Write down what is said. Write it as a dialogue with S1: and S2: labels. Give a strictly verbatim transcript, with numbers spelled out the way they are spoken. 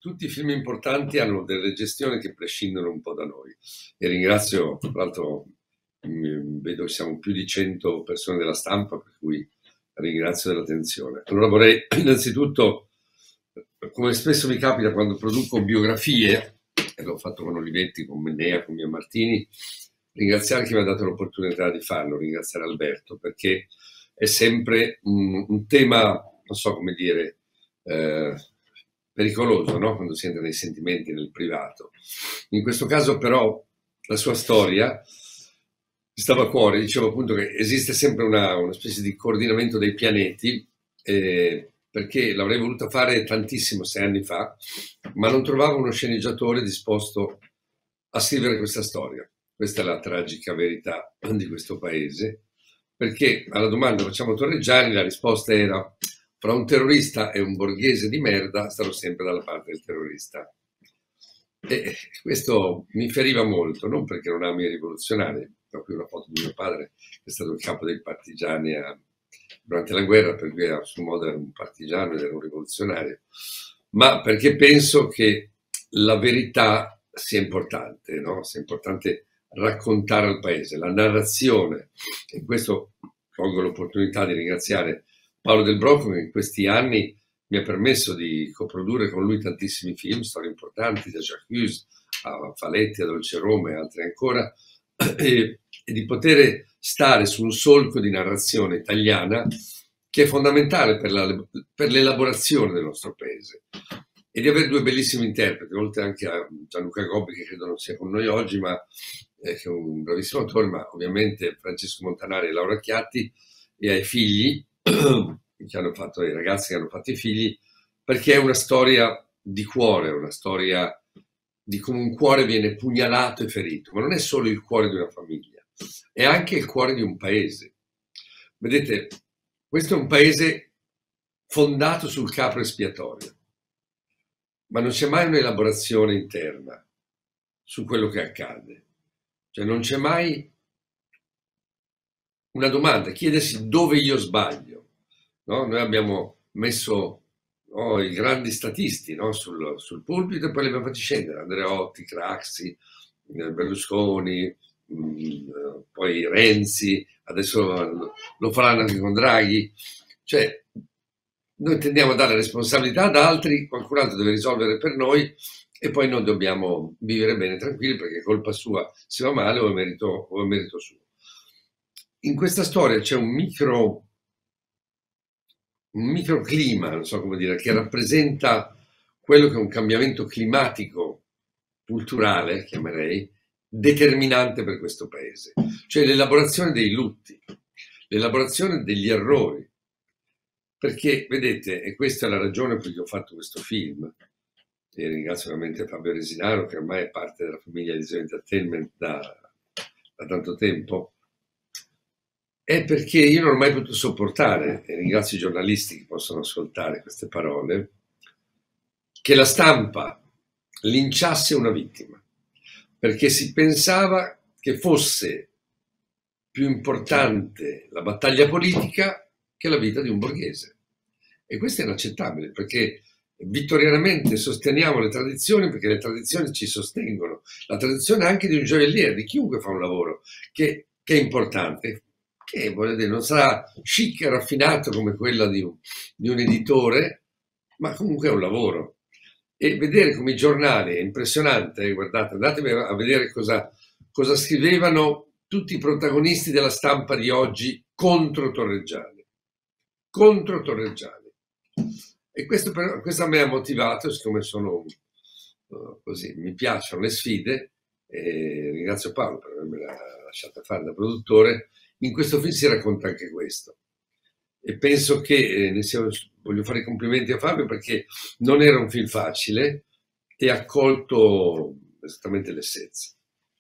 S1: tutti i film importanti hanno delle gestioni che prescindono un po' da noi. E ringrazio, tra l'altro, vedo che siamo più di cento persone della stampa, per cui ringrazio dell'attenzione. Allora vorrei innanzitutto, come spesso mi capita quando produco biografie, e l'ho fatto con Olivetti, con Mennea, con Mia Martini, ringraziare chi mi ha dato l'opportunità di farlo, ringraziare Alberto, perché è sempre un, un tema, non so come dire, eh, pericoloso, no? Quando si entra nei sentimenti, nel privato. In questo caso però la sua storia mi stava a cuore, dicevo appunto che esiste sempre una, una specie di coordinamento dei pianeti, eh, perché l'avrei voluto fare tantissimo, sei anni fa, ma non trovavo uno sceneggiatore disposto a scrivere questa storia. Questa è la tragica verità di questo paese, perché alla domanda facciamo Torreggiani la risposta era: fra un terrorista e un borghese di merda starò sempre dalla parte del terrorista. E questo mi feriva molto, non perché non ami i rivoluzionari. Ho qui una foto di mio padre, che è stato il capo dei partigiani a, durante la guerra, per cui a suo modo era un partigiano ed era un rivoluzionario, ma perché penso che la verità sia importante, no? Sia importante raccontare al paese, la narrazione. E in questo colgo l'opportunità di ringraziare Paolo Del Brocco, che in questi anni mi ha permesso di coprodurre con lui tantissimi film, storie importanti, da Jacques a Faletti, a Dolce Roma e altri ancora, e, e di poter stare su un solco di narrazione italiana che è fondamentale per, la, per l'elaborazione del nostro paese, e di avere due bellissimi interpreti, oltre anche a Gianluca Gobbi, che credo non sia con noi oggi, ma eh, che è un bravissimo attore, ma ovviamente Francesco Montanari e Laura Chiatti, e ai figli che hanno fatto, i ragazzi che hanno fatto i figli, perché è una storia di cuore, una storia di come un cuore viene pugnalato e ferito, ma non è solo il cuore di una famiglia, è anche il cuore di un paese. Vedete, questo è un paese fondato sul capro espiatorio, ma non c'è mai un'elaborazione interna su quello che accade, cioè non c'è mai una domanda, chiedersi dove io sbaglio. No? Noi abbiamo messo no, i grandi statisti no, sul, sul pulpito e poi li abbiamo fatti scendere, Andreotti, Craxi, Berlusconi, mh, poi Renzi, adesso lo faranno anche con Draghi. Cioè, noi tendiamo a dare responsabilità ad altri, qualcun altro deve risolvere per noi e poi noi dobbiamo vivere bene tranquilli perché è colpa sua se va male o è merito, o è merito suo. In questa storia c'è un micro un microclima, non so come dire, che rappresenta quello che è un cambiamento climatico, culturale, chiamerei, determinante per questo paese. Cioè l'elaborazione dei lutti, l'elaborazione degli errori. Perché, vedete, e questa è la ragione per cui ho fatto questo film, e ringrazio veramente Fabio Resinaro, che ormai è parte della famiglia Eliseo Entertainment da, da tanto tempo, è perché io non ho mai potuto sopportare, e ringrazio i giornalisti che possono ascoltare queste parole, che la stampa linciasse una vittima, perché si pensava che fosse più importante la battaglia politica che la vita di un borghese. E questo è inaccettabile, perché vittorianamente sosteniamo le tradizioni, perché le tradizioni ci sostengono. La tradizione anche di un gioielliere, di chiunque fa un lavoro, che, che è importante, che voglio dire, non sarà chic e raffinato come quella di un, di un editore, ma comunque è un lavoro. E vedere come i giornali, è impressionante, guardate, andatevi a vedere cosa, cosa scrivevano tutti i protagonisti della stampa di oggi contro Torreggiani. Contro Torreggiani. E questo, per, questo a me ha motivato, siccome sono uh, così, mi piacciono le sfide, e ringrazio Paolo per avermi lasciata fare da produttore. In questo film si racconta anche questo e penso che, eh, ne sia, voglio fare i complimenti a Fabio perché non era un film facile e ha colto esattamente l'essenza.